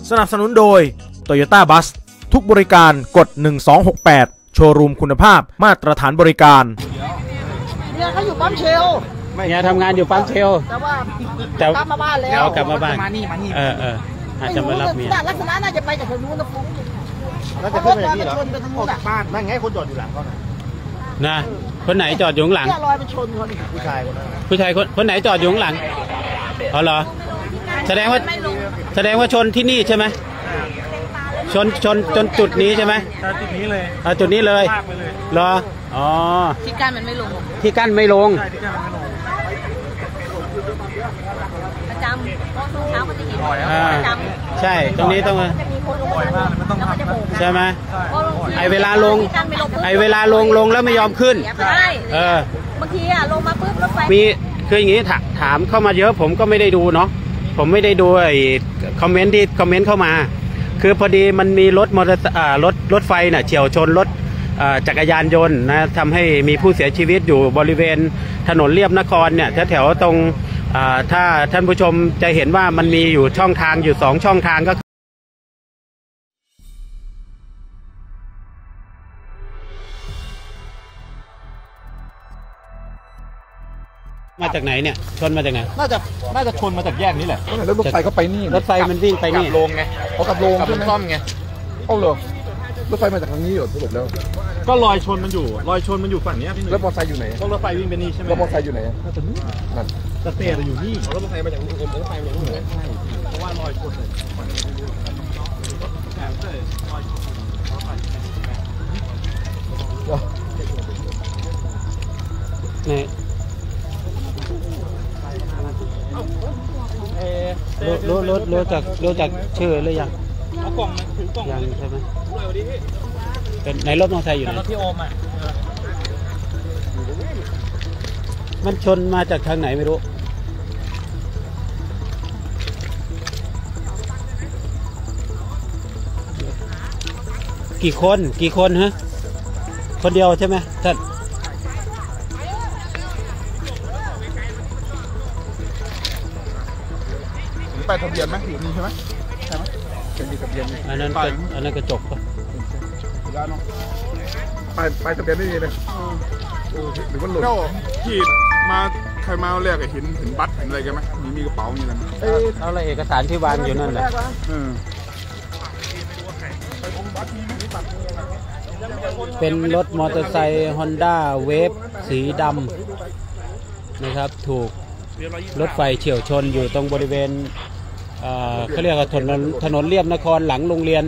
สนับสนุนโดย Toyota Bus ทุกบริการกด1268โชว์รูมคุณภาพมาตรฐานบริการเนี่ยเขาอยู่ปั๊มเชลเนี่ยทำงานอยู่ปั๊มเชลแต่ว่ากลับมาบ้านแล้วกลับมาบ้านอาจจะมารับเมียลักษณะน่าจะไปจากทางนู้นนะฟุ้งน่าจะขึ้นไปที่เหรอออกจากบ้านนั่นไงคนจอดอยู่หลังเขานะคนไหนจอดอยู่ข้างหลังลอยไปชนเขาผู้ชายคนไหนจอดอยู่ข้างหลังอ๋อเหรอแสดงว่าชนที่นี่ใช่ไหมชนจนจุดนี้ใช่ไหมจุดนี้เลยจุดนี้เลยเหรออ๋อที่กั้นมันไม่ลงประจำเช้าก็จะเห็นประจำใช่ตรงนี้ต้องใช่ไหมเวลาลงแล้วไม่ยอมขึ้นบางทีลงมาปุ๊บรถไฟมีคืออย่างนี้ถามเข้ามาเยอะผมก็ไม่ได้ดูเนาะผมไม่ได้ดูไอ้คอมเมนต์เข้ามาคือพอดีมันมีรถไฟน่ะเฉี่ยวชนรถจักรยานยนต์นะทำให้มีผู้เสียชีวิตอยู่บริเวณถนนเลียบนครเนี่ยแถวตรงถ้าท่านผู้ชมจะเห็นว่ามันมีอยู่ช่องทางอยู่2ช่องทางก็มาจากไหนเนี่ยชนมาจากไหนน่าจะชนมาจากแยกนี้แหละแล้วรถไฟก็ไปนี่รถไฟมันวิ่งไปนี่ลงไงเขากับลงซ่อมไงเอาเลยรถไฟมาจากทางนี้เหรอสรุปแล้วก็รอยชนมันอยู่ฝั่งนี้พี่หนุ่มแล้วมอเตอร์ไซค์อยู่ไหนรถไฟวิ่งไปนี่ใช่ไหมแล้วมอเตอร์ไซค์อยู่ไหนนั่นสเตย์อยู่นี่รถไฟมาจากรถไฟมาจากนู่นเลยเพราะว่ารอยชนเลยนี่รู้จักชื่อหรือยังเอากล่องถือกล่องยังใช่ไหมเป็นในรถมอเตอร์ไซค์อยู่ไหนรถพี่โอมมันชนมาจากทางไหนไม่รู้กี่คนฮะคนเดียวใช่ไหมท่านไปทะเบียนไหมอยู่นี่ใช่ไหมจะมีทะเบียนอันนั้นกระจกปะไปทะเบียนไม่มีเลยหรือว่าหลุดขีดมาใครมาเรียกเห็นบัตรเห็นอะไรกันไหมมีกระเป๋านี่นะเอาอะไรเอกสารที่วางอยู่นั่นแหละเป็นรถมอเตอร์ไซค์ฮอนด้าเวฟสีดำนะครับถูกรถไฟเฉี่ยวชนอยู่ตรงบริเวณเขาเรียกว่าถนนเลียบนครหลังโรงเรี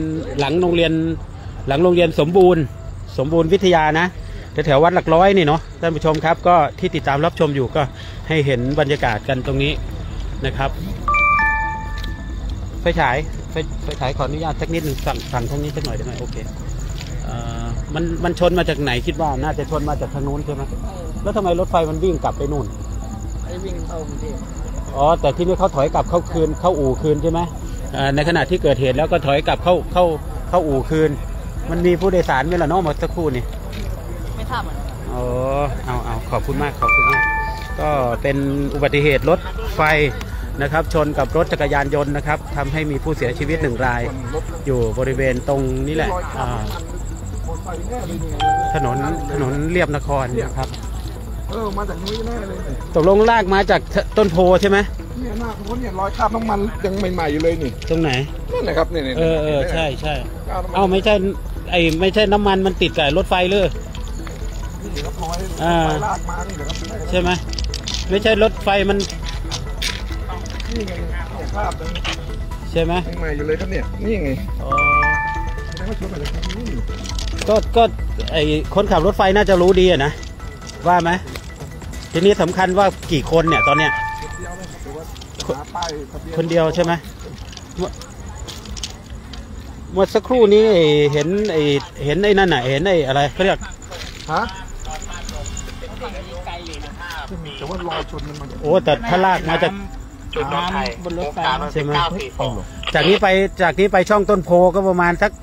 ยนสมบูรณ์วิทยานะแถววัดหลักร้อยนี่เนาะท่านผู้ชมครับก็ที่ติดตามรับชมอยู่ก็ให้เห็นบรรยากาศกันตรงนี้นะครับไฟฉายขออนุญาตสักนิดหนึ่งสั่งตรงนี้สักหน่อยได้ไหมโอเคมันชนมาจากไหนคิดว่าน่าจะชนมาจากทางนู้นใช่ไหมแล้วทำไมรถไฟมันวิ่งกลับไปนู่นวิ่งเข้ากรุงเทพแต่ที่นี่เขาถอยกลับเข้าอู่คืนใช่ไหมในขณะที่เกิดเหตุแล้วก็ถอยกลับเข้าอู่คืนมันมีผู้โดยสารไหมล่ะน้องมาสักครู่นี่ไม่ทราบเอาขอบคุณมากก็เป็นอุบัติเหตุรถไฟนะครับชนกับรถจักรยานยนต์นะครับทำให้มีผู้เสียชีวิต1 รายอยู่บริเวณตรงนี้แหละถนนเลียบนครนะครับมาจากนู้นแน่เลยตกลงลากมาจากต้นโพใช่ไหมเนี่ยหน้าคนเนี่ยรอยคราบน้ำมันยังใหม่ๆอยู่เลยนี่ตรงไหนนั่นนะครับเนี่ยใช่ไม่ใช่น้ำมันมันติดกับรถไฟเลยลากมานี่เหรอครับใช่ไหมไม่ใช่รถไฟมันนี่ไงคราบใช่ไหมใหม่อยู่เลยครับเนี่ยนี่ไงก็ไอคนขับรถไฟน่าจะรู้ดีนะว่าไหมทีนี้สำคัญว่ากี่คนเนี่ยตอนเนี้ยคนเดียวใช่ไหมเมื่อสักครู่นี้เห็นไอ้นั่นน่ะเห็นไอ้อะไรเขาเรียกแต่ว่ารอยชนมันแต่ถ้าลากมาจากบนรถไฟใช่ไหมจากนี้ไปช่องต้นโพก็ประมาณสัก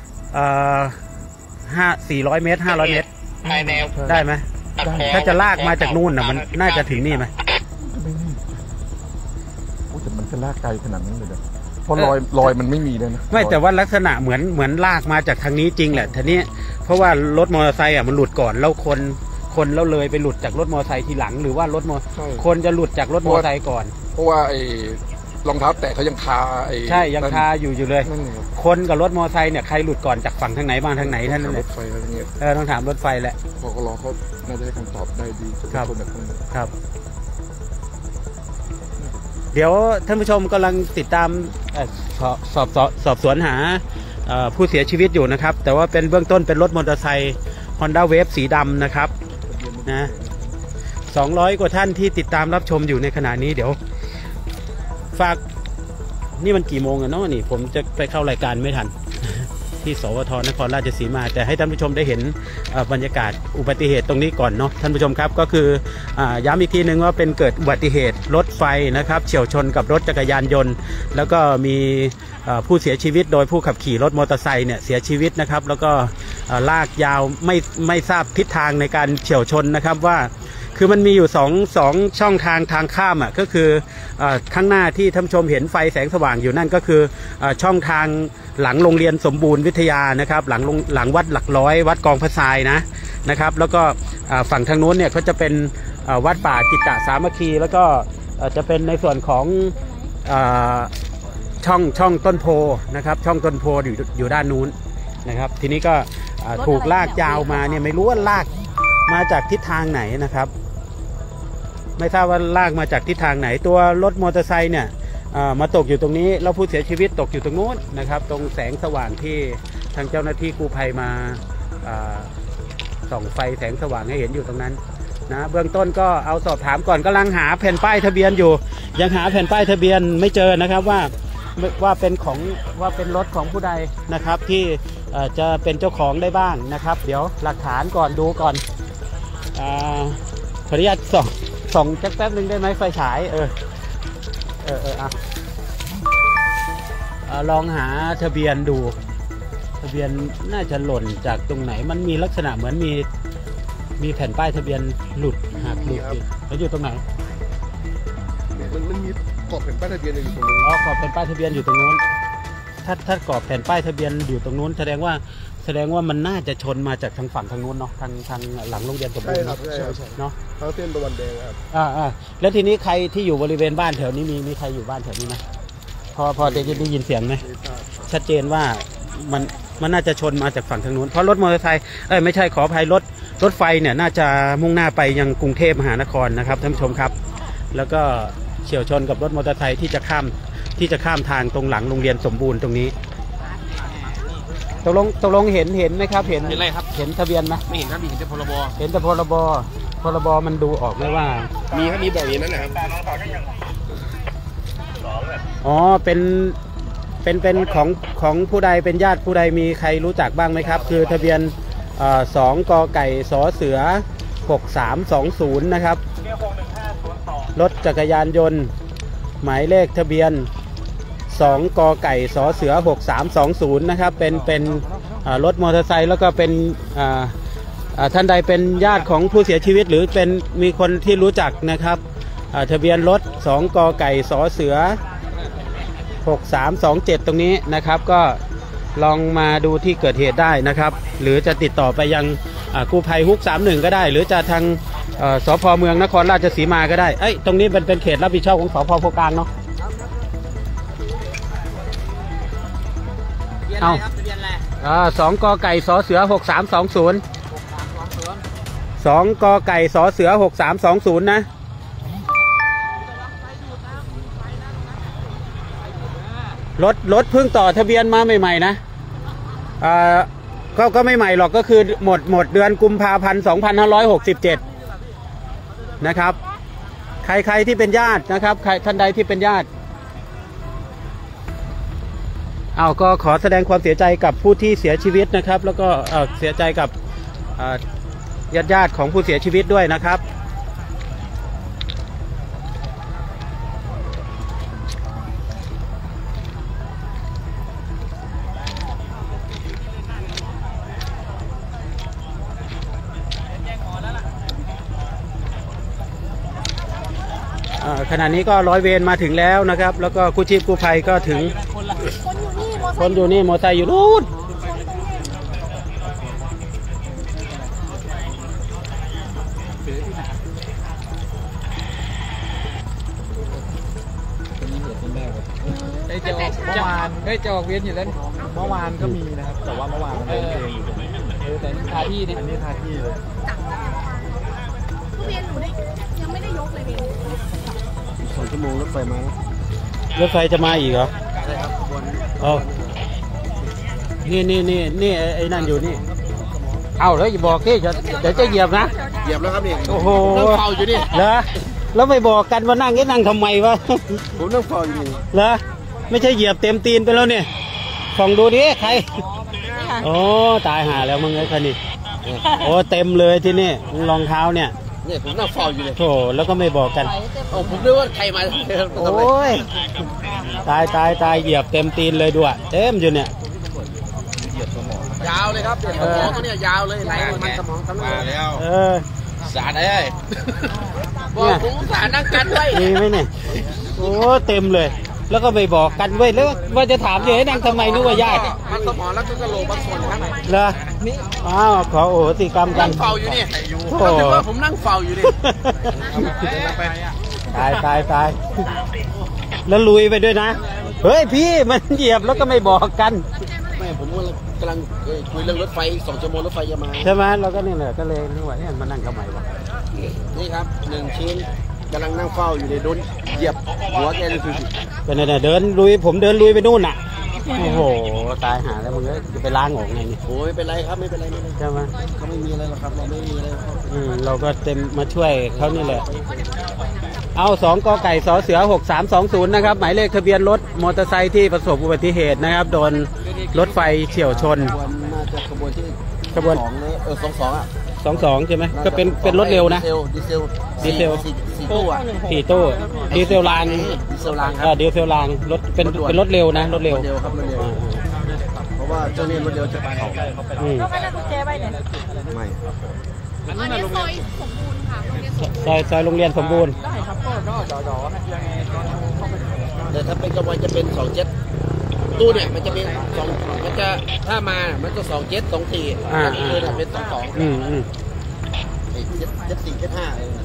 400 เมตร500 เมตรได้ไหมถ้าจะลากมาจากนู่นน่ะมันน่าจะถึงนี่ไหมแต่มันจะลากไกลขนาดนั้นเลยเพราะรอยมันไม่มีเลยนะไม่แต่ว่าลักษณะเหมือนลากมาจากทางนี้จริงแหละทีนี้เพราะว่ารถมอเตอร์ไซค์มันหลุดก่อนแล้วคนแล้วเลยไปหลุดจากรถมอเตอร์ไซค์ทีหลังหรือว่ารถคนจะหลุดจากรถมอเตอร์ไซค์ก่อนเพราะว่าไอ้รองเท้าแตะเขายังคาใช่ยังคาอยู่เลยคนกับรถมอเตอร์ไซค์เนี่ยใครหลุดก่อนจากฝั่งทางไหนบ้างทางไหนท่านนั่นแหละรถไฟอะไรเงี้ยต้องถามรถไฟแหละพอรอเขาน่าจะให้คำตอบได้ดีครับเดี๋ยวท่านผู้ชมกำลังติดตามสอบสวนหาผู้เสียชีวิตอยู่นะครับแต่ว่าเป็นเบื้องต้นเป็นรถมอเตอร์ไซค์ Honda Wave สีดำนะครับนะ200 กว่าท่านที่ติดตามรับชมอยู่ในขณะนี้เดี๋ยวฝากนี่มันกี่โมงอะเนาะนี่ผมจะไปเข้ารายการไม่ทันที่สวทนครราชสีมาแต่ให้ท่านผู้ชมได้เห็นบรรยากาศอุบัติเหตุตรงนี้ก่อนเนาะท่านผู้ชมครับก็คือย้ำอีกทีนึงว่าเป็นเกิดอุบัติเหตุรถไฟนะครับเฉี่ยวชนกับรถจักรยานยนต์แล้วก็มีผู้เสียชีวิตโดยผู้ขับขี่รถมอเตอร์ไซค์เนี่ยเสียชีวิตนะครับแล้วก็ลากยาวไม่ทราบทิศทางในการเฉี่ยวชนนะครับว่าคือมันมีอยู่สองช่องทางข้ามก็คือข้างหน้าที่ท่านผู้ชมเห็นไฟแสงสว่างอยู่นั่นก็คือช่องทางหลังโรงเรียนสมบูรณ์วิทยานะครับหลังวัดหลักร้อยวัดกองพระทรายนะครับแล้วก็ฝั่งทางโน้นเนี่ยเขาจะเป็นวัดป่าจิตตสามัคคีแล้วก็จะเป็นในส่วนของช่องต้นโพนะครับช่องต้นโพอยู่ด้านนู้นนะครับทีนี้ก็ถูกลากยาวมาเนี่ยไม่รู้ว่าลากมาจากทิศทางไหนนะครับไม่ทราบว่าลากมาจากทิศทางไหนตัวรถมอเตอร์ไซค์เนี่ยมาตกอยู่ตรงนี้แล้วผู้เสียชีวิตตกอยู่ตรงนู้นนะครับตรงแสงสว่างที่ทางเจ้าหน้าที่กู้ภัยมาส่องไฟแสงสว่างให้เห็นอยู่ตรงนั้นนะเบื้องต้นก็เอาสอบถามก่อนกำลังหาแผ่นป้ายทะเบียนอยู่ยังหาแผ่นป้ายทะเบียนไม่เจอนะครับว่าเป็นรถของผู้ใดนะครับที่จะเป็นเจ้าของได้บ้างนะครับเดี๋ยวหลักฐานก่อนดูก่อนขออนุญาตส่องแป๊บนึงได้ไหมไฟฉายลองหาทะเบียนดูทะเบียนน่าจะหล่นจากตรงไหนมันมีลักษณะเหมือนมีแผ่นป้ายทะเบียนหลุดหักหลุดแล้วอยู่ตรงไหนมันมีกรอบแผ่นป้ายทะเบียนอยู่ตรงนู้นกรอบแผ่นป้ายทะเบียนอยู่ตรงนู้นถ้ากรอบแผ่นป้ายทะเบียนอยู่ตรงนู้นแสดงว่ามันน่าจะชนมาจากทางฝั่งทางนู้นเนาะทางหลังโรงเรียนสมบูรณ์เนาะทางเส้นตะวันแดงครับแล้วทีนี้ใครที่อยู่บริเวณบ้านแถวนี้มีใครอยู่บ้านแถวนี้ไหมพอจะได้ยินเสียงไหมชัดเจนว่ามันน่าจะชนมาจากฝั่งทางนู้นเพราะรถมอเตอร์ไซค์ไม่ใช่ขออภัยรถไฟเนี่ยน่าจะมุ่งหน้าไปยังกรุงเทพมหานครนะครับท่านผู้ชมครับแล้วก็เฉี่ยวชนกับรถมอเตอร์ไซค์ที่จะข้ามทางตรงหลังโรงเรียนสมบูรณ์ตรงนี้ตกลงเห็นไหมครับเห็นอะไรครับเห็นทะเบียนไหมไม่เห็นครับเห็นแต่พรบเห็นแต่พรบมันดูออกไหมว่ามีบอกอย่างนั้นนะครับอ๋อเป็นของผู้ใดเป็นญาติผู้ใดมีใครรู้จักบ้างไหมครับคือทะเบียน2 กไก่สเสือ6320นะครับรถจักรยานยนต์หมายเลขทะเบียน2 กไก่สเสือ6320นะครับเป็นรถมอเตอร์ไซค์แล้วก็เป็นท่านใดเป็นญาติของผู้เสียชีวิตหรือเป็นมีคนที่รู้จักนะครับทะเบียนรถ2 กไก่สเสือ6327ตรงนี้นะครับก็ลองมาดูที่เกิดเหตุได้นะครับหรือจะติดต่อไปยังกู้ภัยฮุก31ก็ได้หรือจะทางสพเมืองนครราชสีมาก็ได้ตรงนี้เป็นเขตรับผิดชอบของสพโพกลางเนาะเอา2 กไก่สเสือ6320 2 กไก่สเสือ6320นะรถเพิ่งต่อทะเบียนมาใหม่ๆนะก็ไม่ใหม่หรอกก็คือหมดเดือนกุมภาพันธ์2567นะครับใครที่เป็นญาตินะครับใครท่านใดที่เป็นญาติก็ขอแสดงความเสียใจกับผู้ที่เสียชีวิตนะครับแล้วก็เสียใจกับญาติของผู้เสียชีวิตด้วยนะครับขณะนี้ก็ร้อยเวรมาถึงแล้วนะครับแล้วก็กู้ชีพกู้ภัยก็ถึงคนอยู่นี่มอเตอร์ไซค์อยู่นู่นจะออกเมื่อวานจะออกเวียนอยู่แล้วเมื่อวานก็มีนะครับแต่ว่าเมื่อวานมันเองอยู่แต่ทาที่นี่อันนี้ทาที่เลยเวียนหนูได้ยังไม่ได้ยกเลยเวียน 2 ชั่วโมงรถไฟมารถไฟจะมาอีกเหรอใช่ครับอ๋อนี่ไอ้นั่นอยู่นี่เอาแล้วอย่าบอกที่เดี๋ยวจะเหยียบนะเหยียบแล้วครับนี่โอ้โหนั่งเฝ้าอยู่นี่เหรอแล้วไม่บอกกันว่านั่งก็นั่งทำไมวะผมนั่งเฝ้าอยู่นี่เหรอไม่ใช่เหยียบเต็มตีนไปแล้วเนี่ยส่องดูดิใครโอ้ตายหาแล้วมึงไอ้คันนี้โอ้เต็มเลยที่นี่รองเท้าเนี่ยเนี่ยผมนั่งเฝ้าอยู่เลยโธ่แล้วก็ไม่บอกกันผมนึกว่าใครมาโอ้ยตายเหยียบเต็มตีนเลยด้วยเต็มอยู่เนี่ยยาวเลยครับสมองตัวเนี้ยยาวเลยไหลมันสมองทั้งนั้นแล้ว สารไอ้บอกผมสารนั่งกันไว้มีไหมเนี่ยโอ้เต็มเลยแล้วก็ไม่บอกกันเว้ยแล้วว่าจะถามอยู่ให้นั่งทำไมนึกว่าญาติมันสมองแล้วก็กระโหลกบางส่วนครับเหรออ้าวขอโอ้โหสิกรรมกันั่นงเฝ้าอยู่นี่โอ้ก็ถือว่าผมนั่งเฝ้าอยู่นี่ตายแล้วลุยไปด้วยนะเฮ้ยพี่มันเหยียบแล้วก็ไม่บอกกันไม่ผมกำลังคุยเรื่องรถไฟอีก2 ชั่วโมงรถไฟจะมาใช่ไหมเราก็นี่แหละก็เลยนึกว่าเนี่ยมานั่งทำไมวะนี่ครับ1 ชิ้นกำลังนั่งเฝ้าอยู่ในโดนเหยียบหัวแกเลยคือเป็นไงเดินลุยผมเดินลุยไปนู่นน่ะโอ้โหตายหาแล้วมึงจะไปล้างออกไงนี่โอ้ยไม่เป็นไรครับไม่เป็นไรไม่เป็นไรใช่ไหมเขาไม่มีอะไรหรอกครับเราไม่มีอะไรครับเราก็เต็มมาช่วยเขานี่แหละเอา2 กไก่สเสือ 6320นะครับหมายเลขทะเบียนรถมอเตอร์ไซค์ที่ประสบอุบัติเหตุนะครับโดนรถไฟเฉี่ยวชนน่าจะขบวนที่ขบวน 2เลย22อ่ะ 22ใช่ไหมก็เป็นรถเร็วนะดีเซลดีเซล 4 ตู้อ่ะ 4 ตู้ดีเซลรางดีเซลรางครับดีเซลรางรถเป็นรถเร็วนะรถเร็วครับรถเร็วเพราะว่าเจ้านี่รถเร็วจะไปเขาก็ไม่ได้กุญแจไว้เนี่ยไม่อันนี้ซอยสมบูรณ์ค่ะโรงเรียนสมบูรณ์ซอยโรงเรียนสมบูรณ์แต่ถ้าเป็นกลางวันจะเป็น27ตู้เนี่ยมันจะเป็น2มันจะถ้ามามันจะ27 24ถ้าคืนเป็น2274 75เลย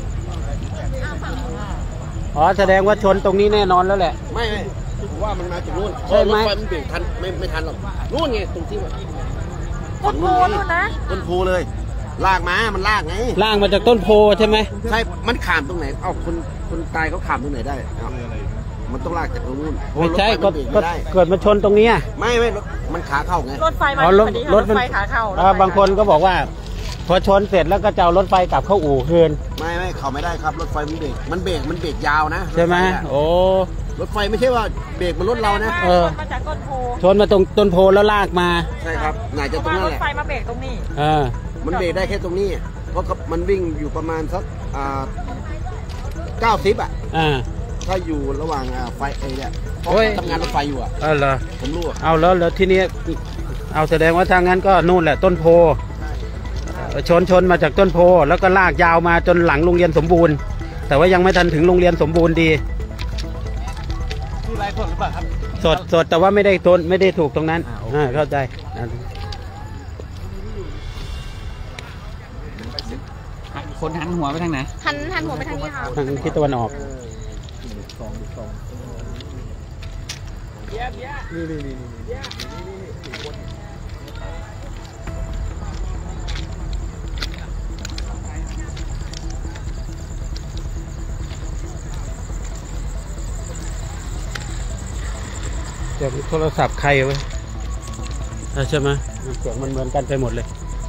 อ๋อแสดงว่าชนตรงนี้แน่นอนแล้วแหละไม่ผมว่ามันมาจากนู่นใช่ไหมรถไฟมันเบรกทันไม่ทันหรอกนู่นไงตรงที่ว่าต้นโพนู่นนะต้นโพเลยลากมามันลากไงล่างมาจากต้นโพใช่ไหมใช่มันขามตรงไหนเอ้าคนตายเขาขามตรงไหนได้เอ้ามันต้องลากจากตรงนู้นไม่ใช่รถไฟก็มันเบรกไม่ได้เกิดมาชนตรงนี้ไม่รถมันขาเข้าไงรถไฟมาอ๋อพอดีค่ะรถไฟขาเข้าบางคนก็บอกว่า พอชนเสร็จแล้วก็จะเอารถไฟกลับเข้าอู่คืนไม่เข้าไม่ได้ครับรถไฟมันเบรกมันเบรกยาวนะใช่ไหมรถฟอะโอ้รถไฟไม่ใช่ว่าเบรกมันรถเรานะเออมาจากต้นโพชนมาตรงต้นโพแล้วลากมาใช่ครับไหนจะตรงมารนั้นถแหละไฟมาเบรกตรงนี้มันเบรกได้แค่ตรงนี้ เพราะมันวิ่งอยู่ประมาณสัก90อ่ะ ถ้าอยู่ระหว่างไฟเนี่ยเพราะโอ้ยทำงานรถไฟอยู่อ่ะเหรอผมรู้อะเอาแล้วทีนี้เอาแสดงว่าทางนั้นก็นู่นแหละต้นโพชนมาจากต้นโพแล้วก็ลากยาวมาจนหลังโรงเรียนสมบูรณ์ แต่ว่ายังไม่ทันถึงโรงเรียนสมบูรณ์ดีที่ไลฟ์สดหรือเปล่าครับสดแต่ว่าไม่ได้ถูกตรงนั้นเข้าใจคนหันหัวไปทางไหนหันหัวไปทางนี้ค่ะทางทิศตะวันออกเสียงโทรศัพท์ใครวะใช่ไหมเสียงมันเหมือนกันไปหมดเลย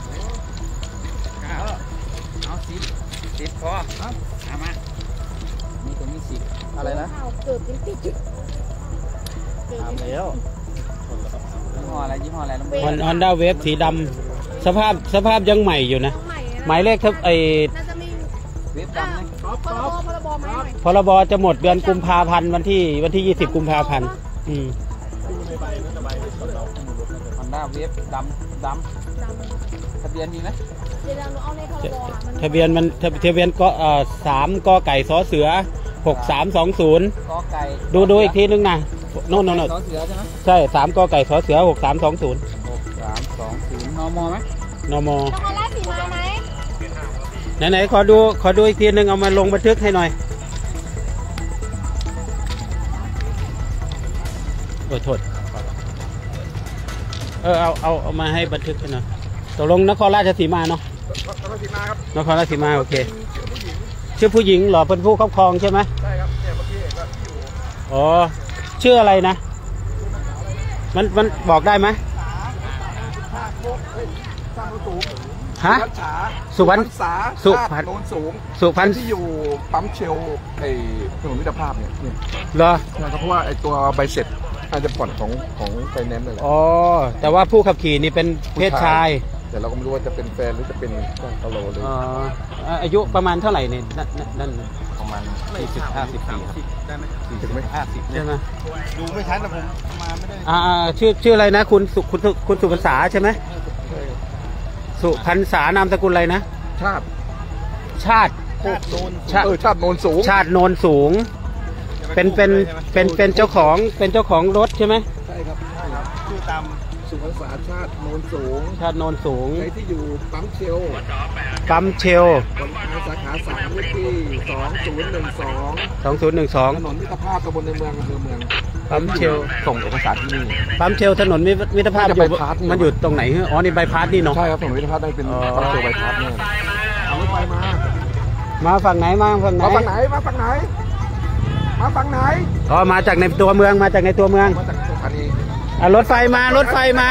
เอาสิบพอเอามามีตรงนี้สิบอะไรนะเกิดเป็นติดถามแล้วยี่ห้ออะไรน้องฮอนด้าเวฟสีดำสภาพยังใหม่อยู่นะ หมายเลขครับน่าจะมีเว็บดำนะพรบไหมหน่อยพรบจะหมดเดือนกุมภาพันธ์วันที่20 กุมภาพันธ์ฮอนด้าเว็บดำทะเบียนมีไหมเดี๋ยวเราเอาในพรบมันทะเบียนก็3 กไก่สเสือ 6320 กอไก่ดูอีกทีนึงนะโน่นสอเสือใช่ไหมใช่3กอไก่สอเสือ6320 6320นมไหมนมช็อกโกแลตสีมาไหมไหนขอดูอีกทีนึงเอามาลงบันทึกให้หน่อยโอ้โทษเอามาให้บันทึกให้หน่อยตกลงนครราชสีมาเนาะนครราชสีมาโอเคชื่อผู้หญิงเหรอเป็นผู้ครอบครองใช่ไหมใช่ครับเนี่ยเมื่อกี้ก็อยู่อ๋อชื่ออะไรนะมันบอกได้ไหมฮะสุพรรณโนนสูงสุพรรณที่อยู่ปั๊มเชลไอ้ถนนมิตรภาพเนี่ยเหรอเพราะว่าไอ้ตัวใบเสร็จอาจจะผ่อนของไฟแนนซ์เลยแหละอ๋อแต่ว่าผู้ขับขี่นี่เป็นเพศชายแต่เราก็ไม่รู้ว่าจะเป็นแฟนหรือจะเป็นกะโหลเลยอ๋ออายุประมาณเท่าไหร่เนี่ยนั่นประมาณ 40-50 ปีได้ไหม40 ไม่ 50ใช่ไหมดูไม่ทันแต่ผมมาไม่ได้ชื่ออะไรนะคุณสุพรรษาใช่ไหมสุพรรษานามสกุลอะไรนะชาติโนนสูงชาติโนนสูงเป็นเจ้าของรถใช่ไหมใช่ครับชื่อตามสุพรรษาชาติโนนสูงใครที่อยู่ปั๊มเชลบริการสาขา3เลขที่ 2012ถนนมิตรภาพตำบลในเมืองอำเภอเมืองปั๊มเชลส่งเอกสารที่นี่ปั๊มเชลถนนมิตรภาพมันอยู่ตรงไหนอ๋อนี่ใบพัดนี่เนาะใช่ครับถนนมิตรภาพได้เป็นปั๊มเชลใบพัดเนี่ยเอารถไฟมาฝั่งไหนมาฝั่งไหนอ๋อมาจากในตัวเมืองมาจากสถานีรถไฟมาเอาหลบ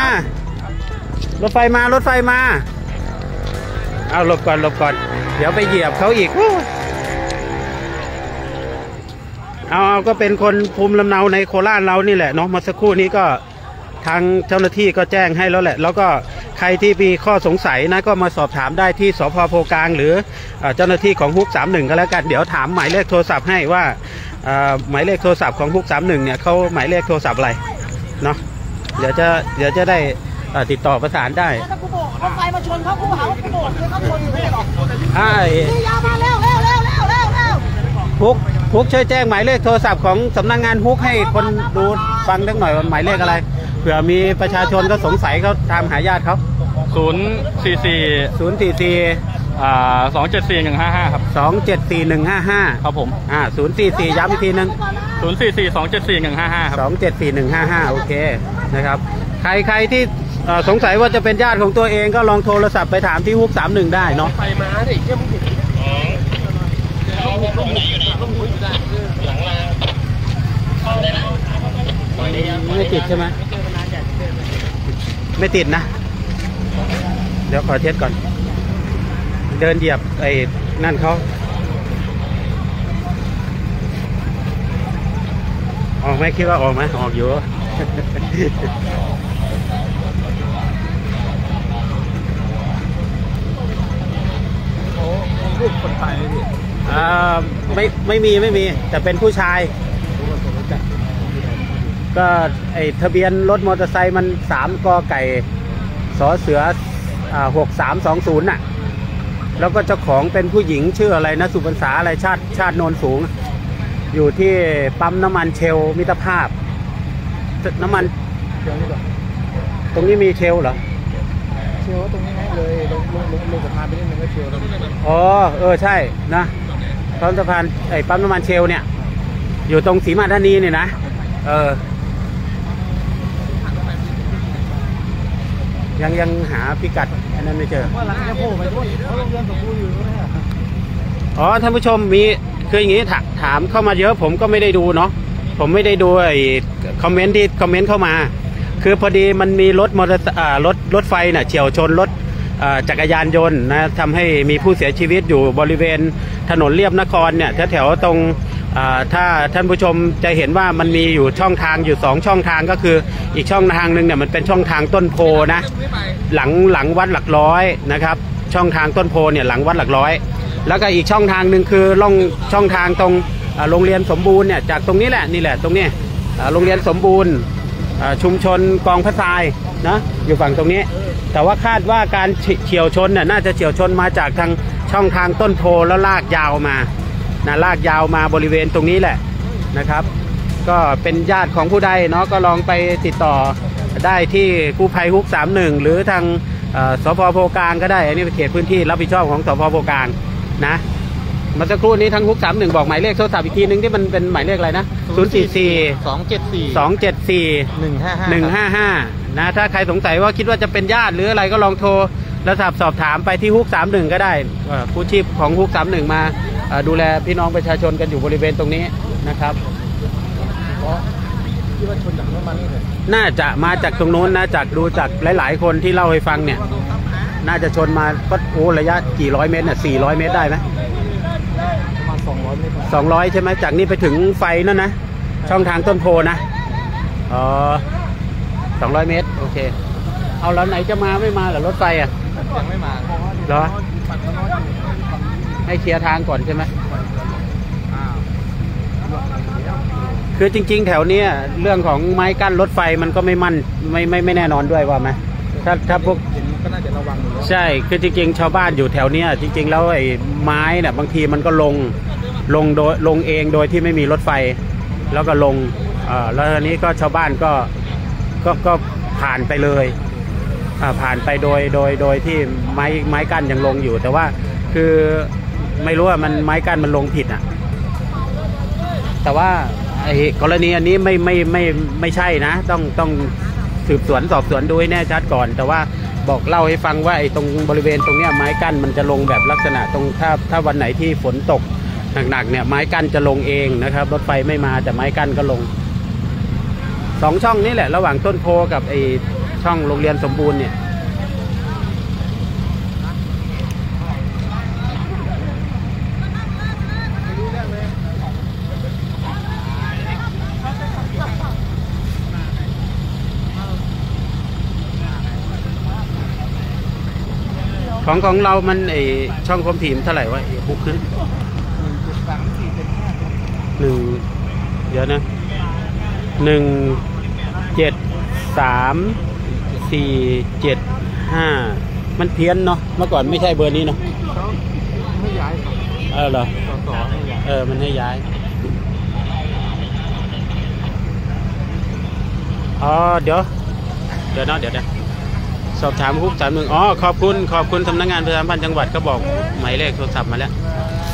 ก่อนเดี๋ยวไปเหยียบเขาอีกเอาก็เป็นคนภูมิลำเนาในโคราชเรานี่แหละเนาะมาสักครู่นี้ก็ทางเจ้าหน้าที่ก็แจ้งให้แล้วแหละแล้วก็ใครที่มีข้อสงสัยนะก็มาสอบถามได้ที่สภ.โพกลางหรือเจ้าหน้าที่ของฮุก31ก็แล้วกันเดี๋ยวถามหมายเลขโทรศัพท์ให้ว่าหมายเลขโทรศัพท์ของฮุก31เนี่ยเขาหมายเลขโทรศัพท์อะไรเนาะเดี๋ยวจะได้ติดต่อประสานได้รถไฟมาชนเขาหาว่ากูโบกเลยเขาชนอยู่ไม่ได้หรอกยามาเร็วฮุกช่วยแจ้งหมายเลขโทรศัพท์ของสำนักงานฮุกให้คนดูฟังสักหน่อยว่าหมายเลขอะไรเผื่อมีประชาชนก็สงสัยเขาตามหาญาติเขา 044 ครับ 274-155 ครับผม 044ย้ำอีกทีนึง 044 274 155ครับ 274-155โอเคนะครับใครที่สงสัยว่าจะเป็นญาติของตัวเองก็ลองโทรศัพท์ไปถามที่ฮุก31ได้เนาะไปมาดิเยี่ยมผิดไม่ติดใช่ไหมไม่ติดนะเดี๋ยวขอเทสก่อนเดินเหยียบไอ้นั่นเขาออกไหมคิดว่าออกไหมออกอยู่ลูกคนไทยไม่มีแต่เป็นผู้ชายก็ไอทะเบียนรถมอเตอร์ไซค์มัน3กไก่สอเสือ6320น่ะแล้วก็เจ้าของเป็นผู้หญิงชื่ออะไรนะสุพรรษาอะไรชาติโนนสูงอยู่ที่ปั๊มน้ำมันเชลมิตรภาพน้ำมันตรงนี้มีเชลเหรอเชลตรงนี้ไหมเลยลงสะพานไปนิดนึงก็เชลอ๋อใช่นะปั๊มสะพานไอ้ปั๊มน้ำมันเชลเนี่ยอยู่ตรงศรีมาธานีเนี่ยนะยังหาพิกัดอันนั้นไม่เจอว่าหลังจะโผล่ไปด้วยเขาโรงเรียนสมบูรณ์อยู่นะอ๋อท่านผู้ชมมีคืออย่างนี้ถามเข้ามาเยอะผมก็ไม่ได้ดูเนาะผมไม่ได้ดูไอ้คอมเมนต์เข้ามาคือพอดีมันมีรถไฟน่ะเฉี่ยวชนรถจักรยานยนต์นะทำให้มีผู้เสียชีวิตอยู่บริเวณถนนเลียบนครเนี่ยแถวตรงถ้าท่านผู้ชมจะเห็นว่ามันมีอยู่ช่องทางอยู่2ช่องทางก็คืออีกช่องทางนึงเนี่ยมันเป็นช่องทางต้นโพนะหลังวัดหลักร้อยนะครับช่องทางต้นโพเนี่ยหลังวัดหลักร้อยแล้วก็อีกช่องทางนึงคือช่องทางตรงโรงเรียนสมบูรณ์เนี่ยจากตรงนี้แหละนี่แหละตรงนี้โรงเรียนสมบูรณ์ชุมชนกองพระทรายนะอยู่ฝั่งตรงนี้แต่ว่าคาดว่าการเฉี่ยวชนเนี่ยน่าจะเฉี่ยวชนมาจากทางช่องทางต้นโพแล้วลากยาวมาลากยาวมาบริเวณตรงนี้แหละนะครับก็เป็นญาติของผู้ใดเนาะก็ลองไปติดต่อได้ที่กู้ภัยฮุก31หรือทางสพโพกลางก็ได้อันนี้เป็นเขตพื้นที่รับผิดชอบของสพโพกลางนะเมื่อสักครู่นี้ทางฮุก31บอกหมายเลขโทรศัพท์อีกทีนึงที่มันเป็นหมายเลขอะไรนะ044-274-155นะถ้าใครสงสัยว่าคิดว่าจะเป็นญาติหรืออะไรก็ลองโทรแล้วสอบถามไปที่ฮุก31ก็ได้ผู้ชีพของฮุก31มาดูแลพี่น้องประชาชนกันอยู่บริเวณตรงนี้นะครับน่าจะมาจากตรงโน้นนะจากดูจากหลายๆคนที่เล่าให้ฟังเนี่ยน่าจะชนมาก็โอ้ระยะกี่ร้อยเมตรเนี่ย400 เมตรได้ไหมประมาณ200 เมตร200ใช่ไหมจากนี้ไปถึงไฟนั่นนะช่องทางต้นโพนะ200 เมตรโอเคเอาแล้วไหนจะมาไม่มาเหรอรถไฟอ่ะยังไม่มาเหรอให้เคลียร์ทางก่อนใช่ไหมคือจริงๆแถวนี้เรื่องของไม้กั้นรถไฟมันก็ไม่มั่นไม่แน่นอนด้วยว่าไหมถ้าพวกก็น่าจะระวังใช่คือจริงๆชาวบ้านอยู่แถวนี้จริงๆแล้วไอ้ไม้เนี่ยบางทีมันก็ลงเองโดยที่ไม่มีรถไฟแล้วก็ลงแล้วทีนี้ก็ชาวบ้านก็ผ่านไปเลยผ่านไปโดยที่ไม้กั้นยังลงอยู่แต่ว่าคือไม่รู้ว่ามันไม้กั้นมันลงผิดอ่ะแต่ว่าไอ้กรณีอันนี้ไม่ใช่นะต้องสืบสวนสอบสวนดูให้แน่ชัดก่อนแต่ว่าบอกเล่าให้ฟังว่าไอ้ตรงบริเวณตรงเนี้ยไม้กั้นมันจะลงแบบลักษณะตรงถ้าวันไหนที่ฝนตกหนักๆเนี่ยไม้กั้นจะลงเองนะครับรถไฟไม่มาแต่ไม้กั้นก็ลง2 ช่องนี้แหละระหว่างต้นโพกับไอ้ช่องโรงเรียนสมบูรณ์เนี่ยของเรามันไอช่องคอมพิวเท่าไหร่วะบุกขึ้นเดี๋ยวนะ173-475มันเพี้ยนเนาะเมื่อก่อนไม่ใช่เบอร์นี้เนาะไม่ย้ายเหรอมันให้ย้ายเดี๋ยวสอบถามฮุก31ขอบคุณสำนักงานประชาสัมพันธ์จังหวัดก็บอกหมายเลขโทรศัพท์มาแล้ว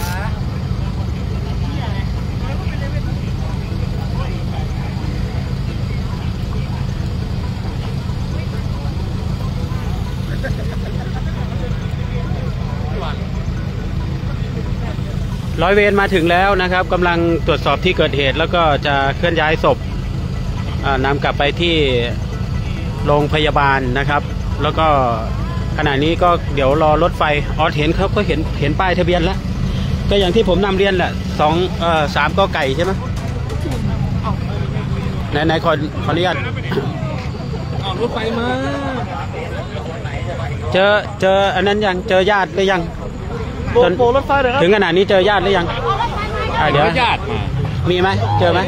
ร้อยเวรมาถึงแล้วนะครับกำลังตรวจสอบที่เกิดเหตุแล้วก็จะเคลื่อนย้ายศพนำกลับไปที่โรงพยาบาลนะครับแล้วก็ขณะนี้ก็เดี๋ยวรอรถไฟเห็นเขาก็เห็นป้ายทะเบียนแล้วก็อย่างที่ผมนำเรียนแหละ3 กไก่ใช่ไหมไหนขออนุญาตรถไฟมาเจออันนั้นยังเจอญาติหรือยังโบรถไฟเลยครับถึงขนาดนี้เจอญาติหรือยังเดี๋ยวญาติมีไหมเจอไหม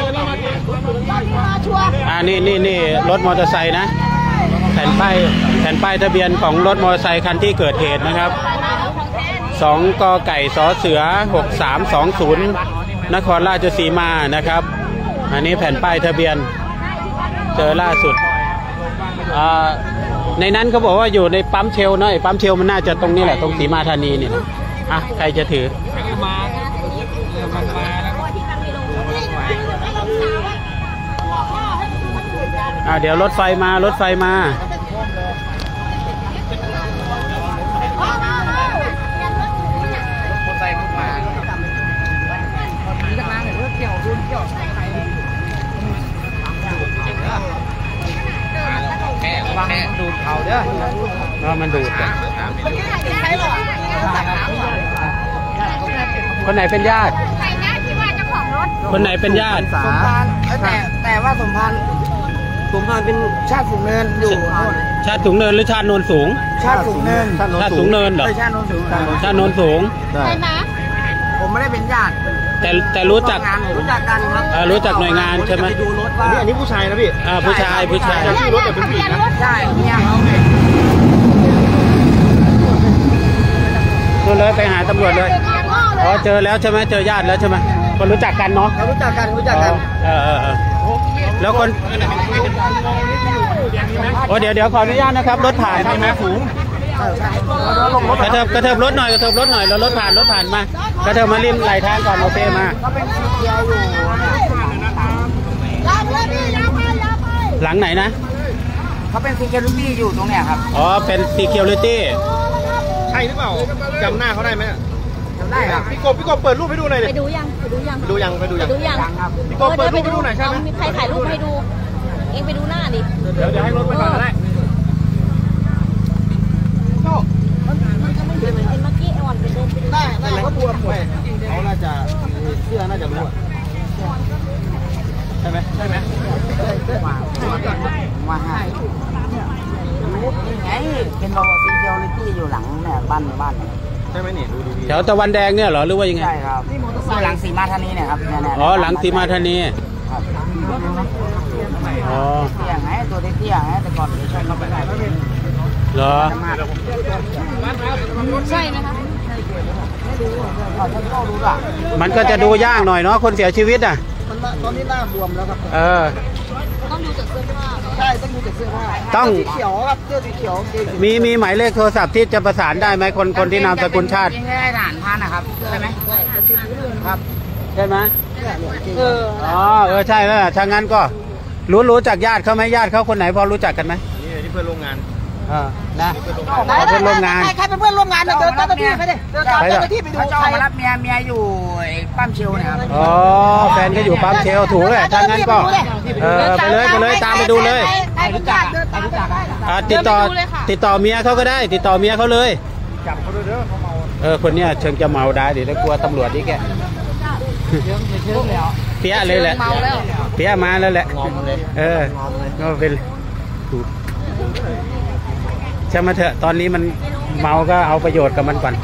นี่รถมอเตอร์ไซค์นะแผ่นป้ายทะเบียนของรถมอเตอร์ไซค์คันที่เกิดเหตุนะครับ2 กไก่สเสือ6320นครราชสีมานะครับอันนี้แผ่นป้ายทะเบียนเจอล่าสุดในนั้นเขาบอกว่าอยู่ในปั๊มเชลเนาะปั๊มเชลมันน่าจะตรงนี้แหละตรงสีมาธานีนี่ใครจะถือเดี๋ยวรถไฟมาดูดเขาเด้อมันดูดคนไหนเป็นญาติคนไหนเป็นญาติสมพานแต่ว่าสมพานเป็นชาติสูงเนินอยู่ชาติสูงเนินหรือชาติโนนสูงชาติสูงเนินชาติสูงเนินเหรอชาติโนนสูงชาติโนนสูงใช่ไหมผมไม่ได้เป็นญาติแต่รู้จักกันครับรู้จักหน่วยงานใช่ไหมดูรถว่าอันนี้ผู้ชายนะพี่ผู้ชายชื่อรถแต่เป็นผู้หญิงนะใช่เนี่ยเขาดูเลยไปหาตำรวจเลยอ๋อเจอแล้วใช่ไหมเจอญาติแล้วใช่ไหมคนรู้จักกันเนาะเรารู้จักกันแล้วคนโอ้เดี๋ยวขออนุญาตนะครับรถผ่านใช่ไหมสูงกระเทิบรถหน่อยแล้วรถผ่านมากระเทิบมาริมไหลทางก่อนโอเคมาหลังไหนนะเขาเป็น security อยู่ตรงเนี้ยครับอ๋อเป็น security ใช่หรือเปล่าจำหน้าเขาได้ไหมจำได้ครับพี่กบเปิดรูปให้ดูหน่อยดิไปดูยังครับพี่กบเปิดรูปให้ดูหน่อยใช่ไหมมีใครถ่ายรูปให้ดูเองไปดูหน้าดิเดี๋ยวให้รถไปก่อนก็ได้เมื่อกี้ไอ้วันไปเดินไปดูได้เขาบวมหมดเขาน่าจะเสื้อน่าจะรู้ใช่ไหมมาให้ไงเป็นเราsecurityอยู่หลังเนี่ยบ้านใช่ไหมนี่ดูดีแถวตะวันแดงเนี่ยเหรอหรือว่ายังไงใช่ครับอยู่หลังสีมาธานีเนี่ยครับอ๋อหลังสีมาธานีอ๋อเตี้ยไงตัวเตี้ยไงแต่ก่อนใช่เขาไปไหนเหรอใช่ไหมคะมันก็จะดูยากหน่อยเนาะคนเสียชีวิตอ่ะตอนนี้หน้าบวมแล้วครับต้องดูจากเสื้อผ้าใช่ต้องดูจากเสื้อผ้าต้องสีเขียวครับเสื้อสีเขียวมีหมายเลขโทรศัพท์ที่จะประสานได้ไหมคนที่นามสกุลชาติง่ายๆทหารพรานนะครับใช่ไหมครับใช่ไหมใช่ไหมถ้างั้นก็รู้จักญาติเขาไหมญาติเขาคนไหนพอรู้จักกันไหมนี่เพื่อนร่วมงานนะเพื่อนร่วมงานใครเป็นเพื่อนร่วมงานเดินตามที่ไปดิเดินตามที่ไปดูใครมารับเมียอยู่ปั๊มเชลเนี่ยครับอ๋อแฟนก็อยู่ปั๊มเชลถูกเลยถ้างั้นก็ไปเลยตามไปดูเลยติดต่อเมียเขาก็ได้ติดต่อเมียเขาเลยจับเขาด้วยเด้อเขาเมาคนเนี้ยเชิงจะเมาได้เดี๋ยวกลัวตำรวจนี่แกเปี้ยเลยแหละเปี้ยมาแล้วแหละก็เป็นใช่ไหมเถอะตอนนี้มันเมาก็เอาประโยชน์กับมันก่อน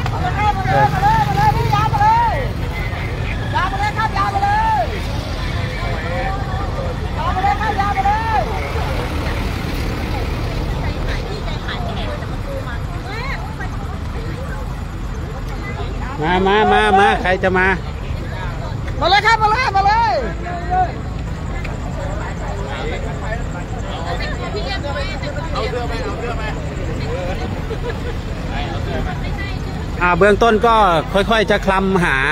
มาใครจะมาเลยครับมาเลยเบื้องต้นก็ค่อยๆจะคลำหา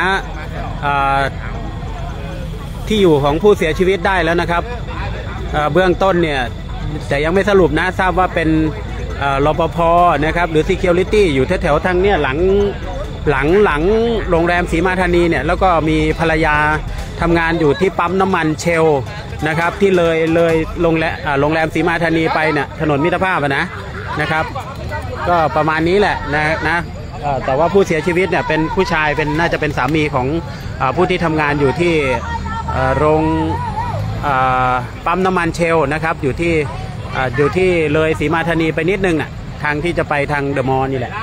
ที่อยู่ของผู้เสียชีวิตได้แล้วนะครับเบื้องต้นเนี่ยแต่ยังไม่สรุปนะทราบว่าเป็นรปภ.นะครับหรือ security อยู่แถวๆทางเนี่ยหลังโรงแรมศรีมาธานีเนี่ยแล้วก็มีภรรยาทำงานอยู่ที่ปั๊มน้ำมันเชลนะครับที่เลยโรงแรมศรีมาธานีไปเนี่ยถนนมิตรภาพนะครับก็ประมาณนี้แหละนะแต่ว่าผู้เสียชีวิตเนี่ยเป็นผู้ชายน่าจะเป็นสามีของผู้ที่ทำงานอยู่ที่โรงปั๊มน้ำมันเชลนะครับอยู่ที่เลยศรีมาธานีไปนิดนึงน่ะทางที่จะไปทางเดอะมอลล์นี่แหละ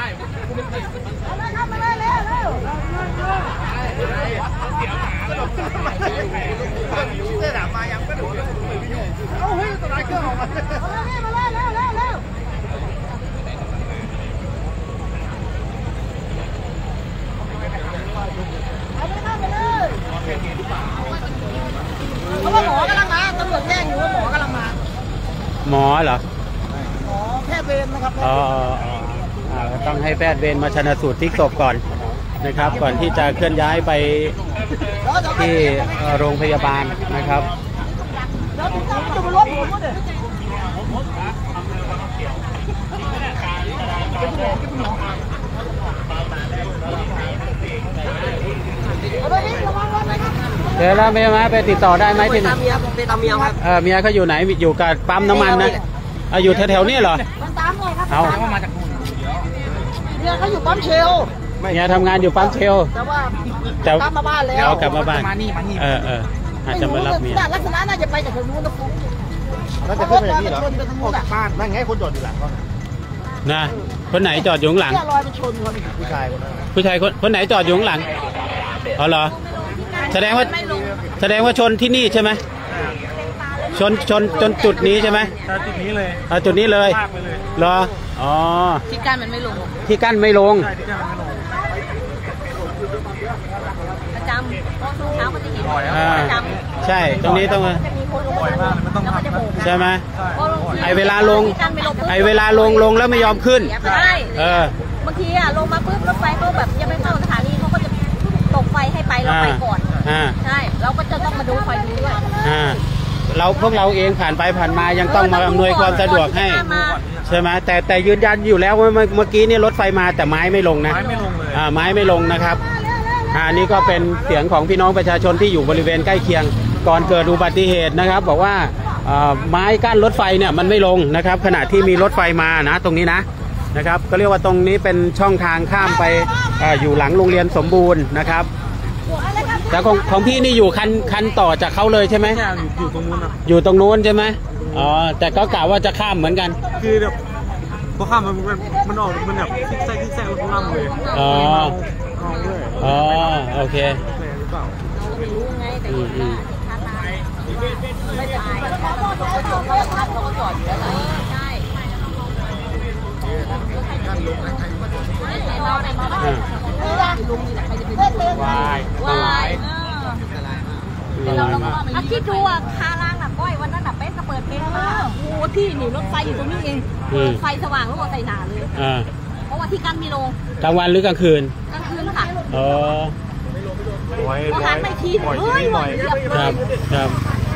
เพราะว่าหมอกำลังมาตำรวจแจ้งอยู่ว่าหมอกำลังมาหมอเหรอหมอแพทย์เวรนะครับต้องให้แพทย์เวรมาชันสูตรพลิกศพก่อนนะครับก่อนที่จะเคลื่อนย้ายไปที่โรงพยาบาลนะครับเดี๋ยวเราไปติดต่อได้ไหมที่ไหนไปตามเมียครับเมียเขาอยู่ไหนอยู่กับปั๊มน้ำมันนะอยู่แถวๆนี้เหรอเอาเมียเขาอยู่ปั๊มเชลเมียทำงานอยู่ปั๊มเชลแต่ว่ากลับมาบ้านแล้วกลับมาบ้านอาจจะมารับเมียลักษณะน่าจะไปจากทางนู้นนะฟุ้งน่าจะขึ้นไปอย่างนี้เหรอออกจากบ้านนั่งไงคนจอดอยู่หลังก็นะคนไหนจอดอยู่ข้างหลังผู้ชายคนไหนจอดอยู่ข้างหลังอ๋อเหรอแสดงว่าชนที่นี่ใช่ไหมชนจุดนี้ใช่ไหมจุดนี้เลยจุดนี้เลยเหรออ๋อที่กั้นมันไม่ลงที่กั้นไม่ลงใช่ตรงนี้ต้องใช่ไหมไอเวลาลงแล้วไม่ยอมขึ้นใช่บางทีอะลงมาปุ๊บรถไฟเขาแบบยังไม่เข้าสถานีเขาก็จะตกไฟให้ไปเราไปก่อนใช่เราก็จะต้องมาดูไฟดูด้วยพวกเราเองผ่านไปผ่านมายังต้องมาอำนวยความสะดวกให้ใช่ไหมแต่ยืนยันอยู่แล้วว่าเมื่อกี้นี่รถไฟมาแต่ไม้ไม่ลงนะไม้ไม่ลงเลยไม้ไม่ลงนะครับนี่ก็เป็นเสียงของพี่น้องประชาชนที่อยู่บริเวณใกล้เคียงก่อนเกิดอุบัติเหตุนะครับบอกว่าไม้กั้นรถไฟเนี่ยมันไม่ลงนะครับขณะที่มีรถไฟมานะตรงนี้นะครับก็เรียกว่าตรงนี้เป็นช่องทางข้ามไปอยู่หลังโรงเรียนสมบูรณ์นะครับแต่ของพี่นี่อยู่คันต่อจากเขาเลยใช่ไหมอยู่ตรงนู้นอยู่ตรงนู้นใช่ไหมแต่ก็กล่าวว่าจะข้ามเหมือนกันคือแบบพอข้ามมันออกมันแบบซิกแซกแล้วก็ล่ำเลยโอเคไม่รู้ไงแต่ว่าที่ท่าตายไม่จะไปเขาจอดอยู่แล้วใช่คิดดูอ่ะคาล่างน่ะก้อยวันนั้นน่ะเป๊ะก็เปิดเพลงมาโอ้ที่หนีรถไฟอยู่ตรงนี้เองไฟสว่างแล้วก็ใส่หนาเลยเพราะว่าที่กั้นมีลงกลางวันหรือกลางคืนกลางคืนค่ะก็หันไปทีเฮ้ยครับ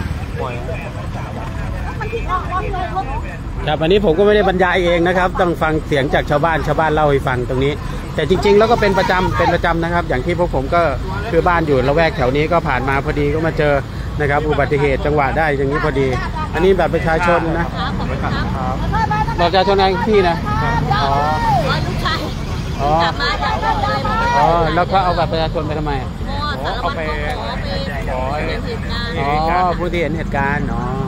ครับอันนี้ผมก็ไม่ได้บรรยายเองนะครับต้องฟังเสียงจากชาวบ้านเล่าให้ฟังตรงนี้แต่จริงๆแล้วก็เป็นประจำนะครับอย่างที่พวกผมก็คือบ้านอยู่ละแวกแถวนี้ก็ผ่านมาพอดีก็มาเจอนะครับอุบัติเหตุจังหวะได้อย่างนี้พอดีอันนี้แบบประชาชนนะประชาชนในที่นะลูกชายกลับมาจากบ้านได้แล้วเขาเอาบัตรประชาชนไปทำไมเอาไปผู้ที่เห็นเหตุการณ์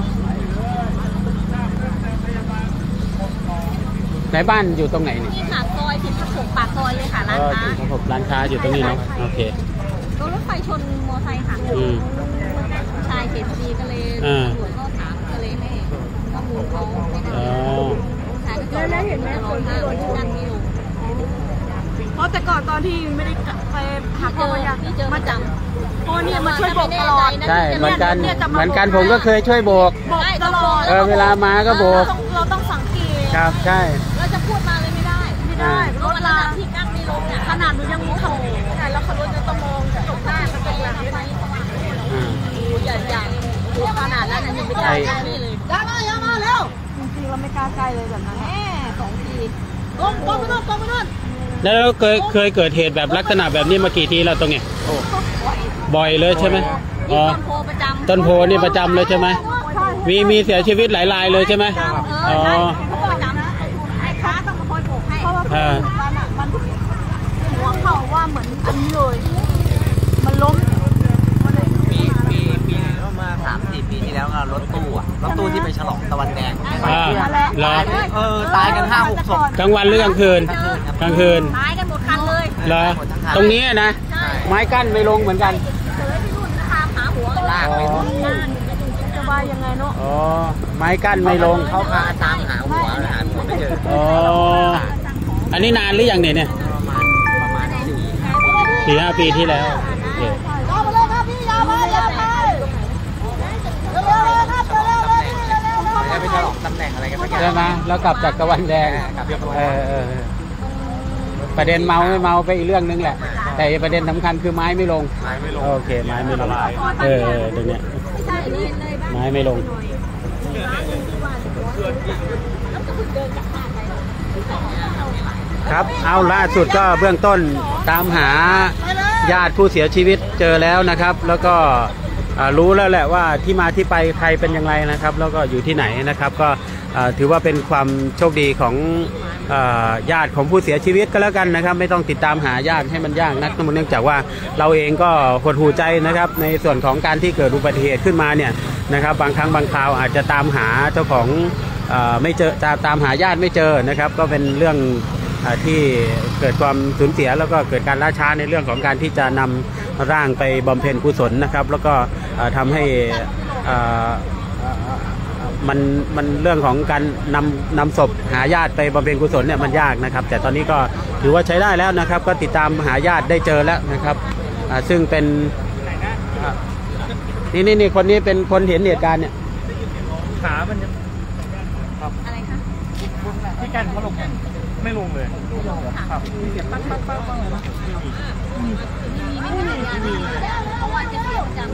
ในบ้านอยู่ตรงไหนนี่ค่ะซอย16ปากซอยเลยค่ะร้านค้าอยู่ตรงนี้เนาะโอเครถไฟชนมอไซค์ค่ะชายเขตพอดีก็เลยตำรวจก็ถามก็เลยให้ข้อมูลเขาไม่ได้ชายก็จอดแล้วเห็นไหมคนที่โดนที่นั่นนี่ลงเพราะแต่ก่อนตอนที่ไม่ได้ไปหาพ่อที่เจอมาจังโอ้เนี่ยมาช่วยโบกตลอดใช่เหมือนกันผมก็เคยช่วยโบกตลอดเวลามาก็โบกเราต้องสังเกตครับใช่เราจะพูดมาเลยไม่ได้รถระดับที่กั้นไม่ลงเนี่ยขนาดหนูยังรู้ขับใช่แล้วขับรถจะต้องมองกระจกหน้ากระจกหลังไฟสว่างอย่างดูขนาดนั้นยังไม่ได้นี่เลยยังมาเร็วจริงๆเราไม่กล้าใกล้เลยแบบนั้น 2 ทีตรงไปนู่นแล้วเคยเกิดเหตุแบบลักษณะแบบนี้มากี่ทีแล้วตรงเนี้ยบ่อยเลยใช่ไหมต้นโพนี่ประจำเลยใช่ไหมมีเสียชีวิตหลายรายเลยใช่ไหมไอ้ค้าต้องมาคอยโบกให้มันหัวเข่าว่าเหมือนอันนี้เลยมันล้มปีมา3-4 ปีที่แล้วรถตู้ที่ไปฉลองตะวันแดงตายกัน5-6 ศพกลางวันหรือกลางคืนกลางคืนตายกันหมดคันเลยเหรอตรงนี้นะไม้กั้นไม่ลงเหมือนกันหาหัวลากไปจะว่ายังไงเนาะไม้กั้นไม่ลงเขาพาตามหาหัวไม่เจออันนี้นานหรือยังเนี่ยประมาณ 4-5 ปีที่แล้วไปฉลองตำแหน่งอะไรกันใช่ไหมแล้วกลับจากตะวันแดงประเด็นเมาไม่เมาไปอีกเรื่องนึงแหละแต่ประเด็นสำคัญคือไม้ไม่ลงโอเคไม้ไม่ลงตรงเนี้ยไม้ไม่ลงครับเอาล่าสุดก็เบื้องต้นตามหาญาติผู้เสียชีวิตเจอแล้วนะครับแล้วก็รู้แล้วแหละว่าที่มาที่ไปใครเป็นอย่างไรนะครับแล้วก็อยู่ที่ไหนนะครับก็ถือว่าเป็นความโชคดีของญาติของผู้เสียชีวิตก็แล้วกันนะครับไม่ต้องติดตามหาญาติให้มันยากนักเนื่องจากว่าเราเองก็หดหูใจนะครับในส่วนของการที่เกิดอุบัติเหตุขึ้นมาเนี่ยนะครับบางครั้งบางคราวอาจจะตามหาเจ้าของไม่เจอตามหาญาติไม่เจอนะครับก็เป็นเรื่องที่เกิดความสูญเสียแล้วก็เกิดการล่าช้าในเรื่องของการที่จะนำร่างไปบำเพ็ญกุศลนะครับแล้วก็ทำให้มันเรื่องของการนำศพหาญาติไปบำเพ็ญกุศลเนี่ยมันยากนะครับแต่ตอนนี้ก็ถือว่าใช้ได้แล้วนะครับก็ติดตามหาญาติได้เจอแล้วนะครับซึ่งเป็นนี่คนนี้เป็นคนเห็นเหตุการณ์เนี่ยขามันยังอะไรคะที่กันเขาลงไม่ลงเลยครับมีเสียงปั๊บเลยนะไม่มีเพราะว่าจะเสียจัง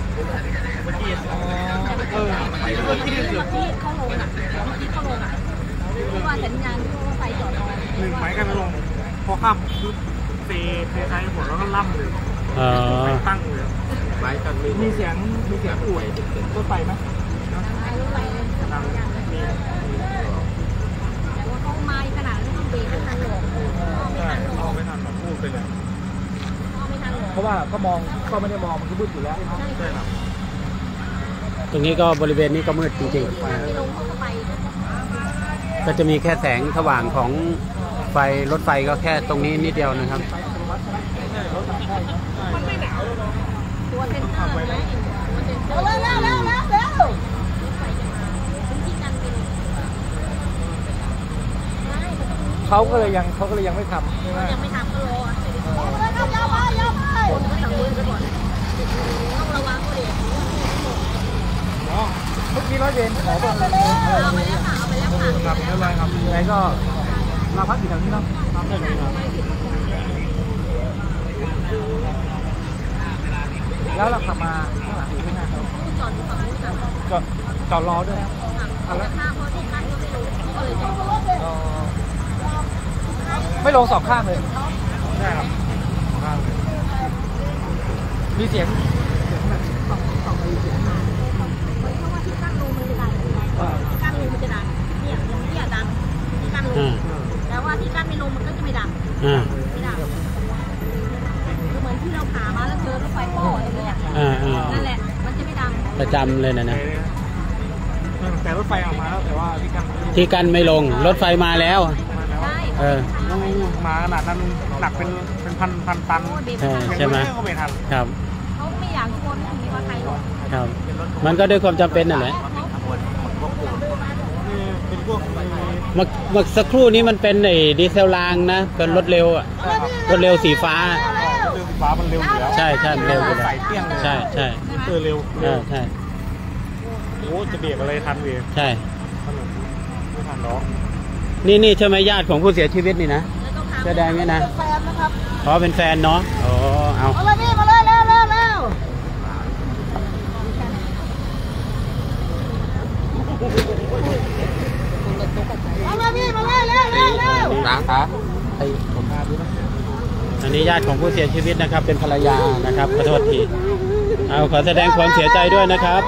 ที่เขาลงอ่ะที่เขาลงอ่ะเพราะว่าสัญญาณที่ว่าไฟจอดรอ 1 ไม้กันไม่ลงพอข้ามปุ๊บเซท้ายหัวแล้วก็ล่ำเลยตั้งเลยไม้กันมีเสียงป่วยรถไฟไหมรถไฟสัญญาณแต่ว่าเขามาขนาดนั้นเบรกไม่ทันหรอกใช่เอาไม่ทันมาพูดไปเลยไม่ทันหรอกเพราะว่าก็มองก็ไม่ได้มองมันก็มืดอยู่แล้วใช่ครับตรงนี้ก็บริเวณนี้ก็มืดจริงไม่ลงเข้าไปๆก็จะมีแค่แสงสว่างของไฟรถไฟก็แค่ตรงนี้นิดเดียวนะครับตัวเซ็นเตอร์ไหมตัวเซ็นเตอร์เร็วที่กันเป็นเขาก็เลยยังไม่ทำใช่ไหมยังไม่ทำก็รอคนก็สั่งมือไปก่อนต้องระวังตัวเด็กเมื่อกี้ร้อยเวรขอบอกเลยเอาไปแล้วค่ะครับเรียบร้อยครับยังไงก็เราพักอยู่แถวนี้เนาะแล้วเราขับมาข้างหลังอยู่ข้างหน้าเขาจอดอยู่ฝั่งนู้นค่ะจอดรอด้วยนะแล้วถ้าพอที่กั้นก็ไม่ลงก็เลยจอดไม่ลงสองข้างเลยใช่ครับมีเสียงเพราะว่าที่กั้นลงมันจะดังกั้นลงมันจะดังเนี่ยอย่างที่ดังที่กั้นลงแล้วว่าที่กั้นไม่ลงมันก็จะไม่ดังไม่ดังเหมือนที่เราขามาแล้วเจอรถไฟโป้อะไรเงี้ยนั่นแหละมันจะไม่ดังประจำเลยนะแต่รถไฟออกมาแล้วแต่ว่าที่กันไม่ลงรถไฟมาแล้วใช่มาขนาดนั้นหนักเป็นพันตันใช่ไหมก็ไม่ทันครับเขาไม่อยากชวนมีว่าใครหรอกครับ มันก็ด้วยความจำเป็นนั่นแหละเป็นพวกเมื่อสักครู่นี้มันเป็นดีเซลรางนะเป็นรถเร็วอ่ะรถเร็วสีฟ้าเร็วฟ้ามันเร็วอยู่แล้วใช่มันเร็วอยู่แล้วใส่เปี้ยงเลยใช่เร็วใช่โอ้จะเบรกอะไรทันเว้ยใช่ถนนไม่ทันหรอกนี่ใช่ไหมญาติของผู้เสียชีวิตนี่นะเสื้อแดงนี่นะอ๋อเป็นแฟนเนาะอ๋อเอามาเลยพี่มาเลยเร็วเอาเลยพี่มาเลยเร็วครับอันนี้ญาติของผู้เสียชีวิตนะครับเป็นภรรยานะครับขอโทษทีเอาขอแสดงความเสียใจด้วยนะครับ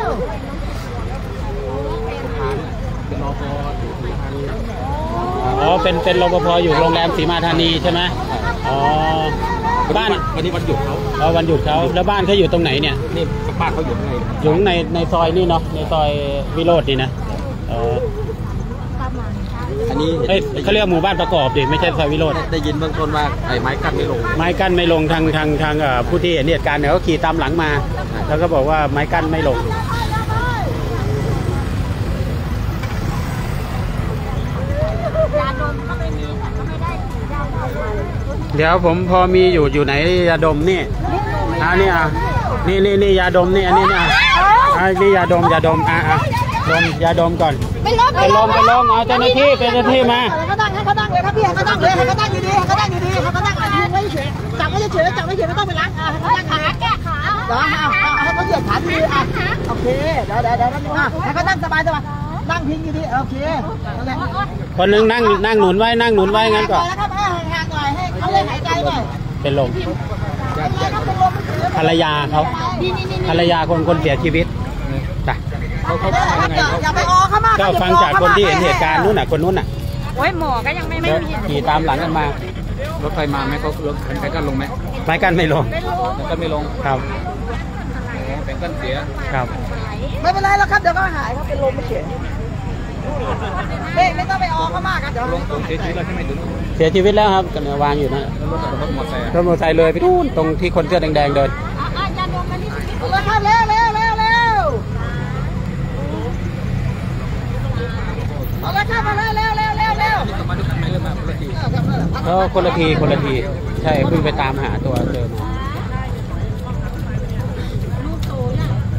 อ๋อเป็นรปภอยู่โรงแรมศรีมาธานีใช่ไหมอ๋อบ้านวันนี้วันหยุดเขาวันหยุดเขาแล้วบ้านเขาอยู่ตรงไหนเนี่ยนี่บ้านเขาอยู่ข้างในซอยนี่เนาะในซอยวิโรจน์นี่นะอ๋ออันนี้เขาเรียกหมู่บ้านประกอบดิไม่ใช่ซอยวิโรจน์ได้ยินเบื้องต้นว่าไอ้ไม้กั้นไม่ลงทางผู้ที่เห็นเหตุการณ์เนี่ยเขาขี่ตามหลังมาแล้วก็บอกว่าไม้กั้นไม่ลงยาดมก็ไม่มีแต่ก็ไม่ได้ยาดมเดี๋ยวผมพอมีอยู่ไหนยาดมนี่นี่นี่ยาดมนี่อันนี้นี่นี่ยาดมดมยาดมก่อนไปลงเอาเจ้าหน้าที่มาเขาตั้งเลยครับพี่เขาตั้งเลยเขาตั้งดีเขาตั้งไม่เฉยจับไม่เฉยไม่ต้องไปล้างขาแก้ขาเดี๋ยวให้เขาเหยียดขาดีโอเคเดี๋ยวให้เขาตั้งสบายนั่งพิงอยู่ดีโอเคคนนึงนั่งหนุนไว้งั้นก่อนแล้วครับห่างหน่อยให้เขาเลยหายใจหน่อยเป็นลมภรรยาเขาภรรยาคนเสียชีวิตจ้ะอย่าไปออเขามากก็ฟังจากคนที่เห็นเหตุการณ์นู้นคนนู้นโอ้ยหมอก็ยังไม่เห็นขี่ตามหลังกันมารถไฟมาไหมเขาไม้กั้นลงไหมไม้กั้นไม่ลงครับเป็นกั้นเสียครับไม่เป็นไรแล้วครับเดี๋ยวก็หายครับเป็นลมเฉยไม่ต้องไปออเขามากครับเดี๋ยวลงเสียชีวิตแล้วใช่ไหมถึงเสียชีวิตแล้วครับกันวางอยู่นะรถมอเตอร์ไซค์เลยไปนู่นตรงที่คนเสื้อแดงเดินแล้วครับเร็วเอาละครับมาเร็วคนละทีใช่เพิ่งไปตามหาตัวเจอมาลูกโตเนี่ย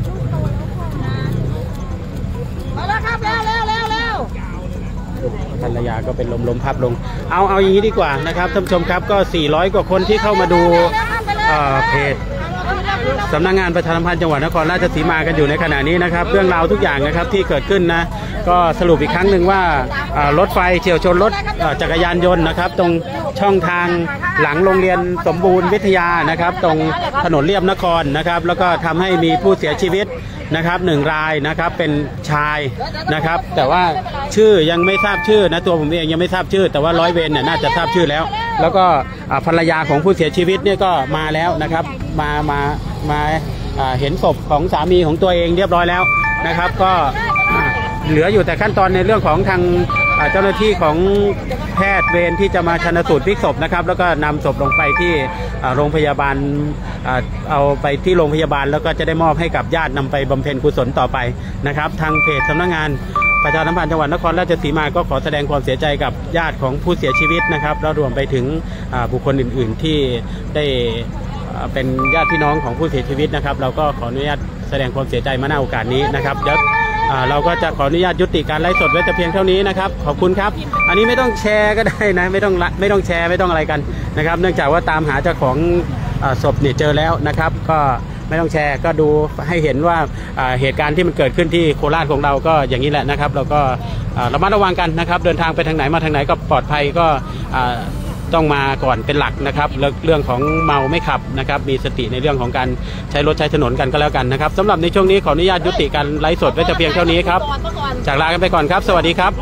ภรรยาก็เป็นลมพับลงเอาอย่างนี้ดีกว่านะครับท่านผู้ชมครับก็400กว่าคนที่เข้ามาดูเพจสำนักงานประชาสัมพันธ์จังหวัดนครราชสีมากันอยู่ในขณะนี้นะครับเรื่องราวทุกอย่างนะครับที่เกิดขึ้นนะก็สรุปอีกครั้งหนึ่งว่ารถไฟเฉี่ยวชนรถจักรยานยนต์นะครับตรงช่องทางหลังโรงเรียนสมบูรณ์วิทยานะครับตรงถนนเลียบนครนะครับแล้วก็ทำให้มีผู้เสียชีวิตนะครับ1 รายนะครับเป็นชายนะครับแต่ว่าชื่อยังไม่ทราบชื่อนะตัวผมเองยังไม่ทราบชื่อแต่ว่าร้อยเวรเนี่ยน่าจะทราบชื่อแล้วก็ภรรยาของผู้เสียชีวิตเนี่ยก็มาแล้วนะครับมาเห็นศพของสามีของตัวเองเรียบร้อยแล้วนะครับก็เหลืออยู่แต่ขั้นตอนในเรื่องของทางเจ้าหน้าที่ของแพทย์เวรที่จะมาชันสูตรพลิกศพนะครับแล้วก็นำศพลงไปที่โรงพยาบาลเอาไปที่โรงพยาบาลแล้วก็จะได้มอบให้กับญาตินำไปบำเพ็ญกุศลต่อไปนะครับทางเพจสำนักงานประชาสัมพันธ์จังหวัดนครราชสีมาก็ขอแสดงความเสียใจกับญาติของผู้เสียชีวิตนะครับแล้วรวมไปถึงบุคคลอื่นๆที่ได้เป็นญาติพี่น้องของผู้เสียชีวิตนะครับเราก็ขออนุญาตแสดงความเสียใจมาณโอกาสนี้นะครับเดี๋ยวเราก็จะขออนุญาตยุติการไลฟ์สดไว้แต่เพียงเท่านี้นะครับขอบคุณครับอันนี้ไม่ต้องแชร์ก็ได้นะไม่ต้องแชร์ไม่ต้องอะไรกันนะครับเนื่องจากว่าตามหาเจ้าของศพเนี่ยเจอแล้วนะครับก็ไม่ต้องแชร์ก็ดูให้เห็นว่าเหตุการณ์ที่มันเกิดขึ้นที่โคราชของเราก็อย่างนี้แหละนะครับเราก็ระมัดระวังกันนะครับเดินทางไปทางไหนมาทางไหนก็ปลอดภัยก็ต้องมาก่อนเป็นหลักนะครับเรื่องของเมาไม่ขับนะครับมีสติในเรื่องของการใช้รถใช้ถนนกันก็แล้วกันนะครับสำหรับในช่วงนี้ขออนุญาตยุติการไลฟ์สดไว้แต่เพียงเท่านี้ครับจากลากันไปก่อนครับสวัสดีครับ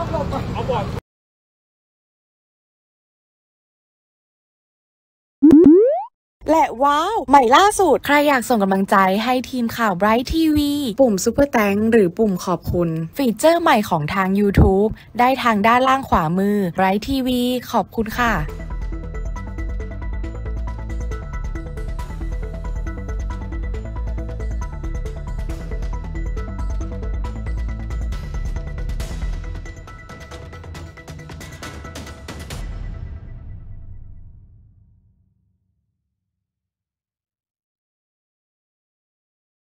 และว้าวใหม่ล่าสุดใครอยากส่งกำลังใจให้ทีมข่าว Bright TV ปุ่มซุปเปอร์แตงหรือปุ่มขอบคุณฟีเจอร์ใหม่ของทาง YouTube ได้ทางด้านล่างขวามือ Bright TV ขอบคุณค่ะ